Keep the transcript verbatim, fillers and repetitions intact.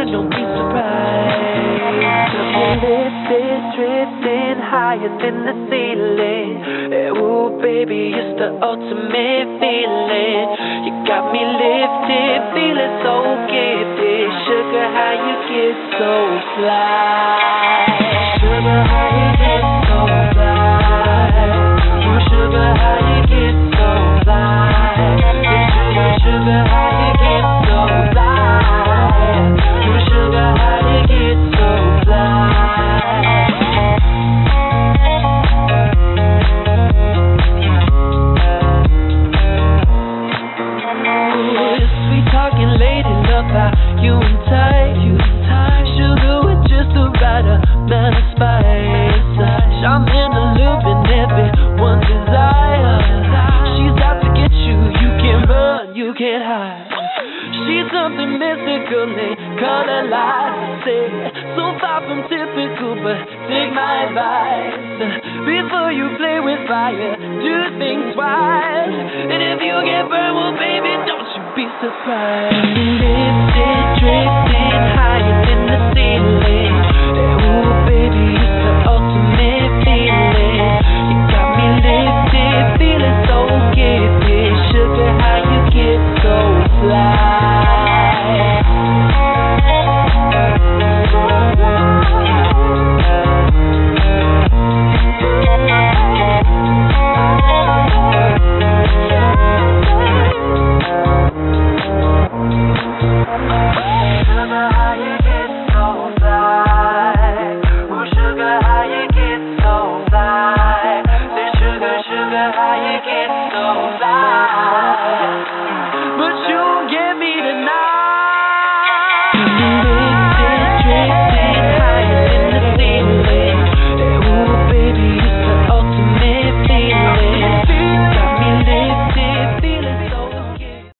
don't be surprised. Lifted, drifting higher than the ceiling. Ooh, baby, it's the ultimate feeling. You got me lifted, feeling so gifted. Sugar, how you get so fly? Sugar, how you get so fly? Ooh, sugar, how you get so fly? Sugar, sugar, how you get so fly? Ooh, sugar, how you get so fly? You and tight, you and tight. Sugar with just the right amount of spice. I'm in a living everyone's desire. She's out to get you, you can't run, you can't hide. She's something mystically colorless. So far from typical, but take my advice. Before you play with fire, do think twice. And if you get burned, well baby, don't you be surprised. Lifted,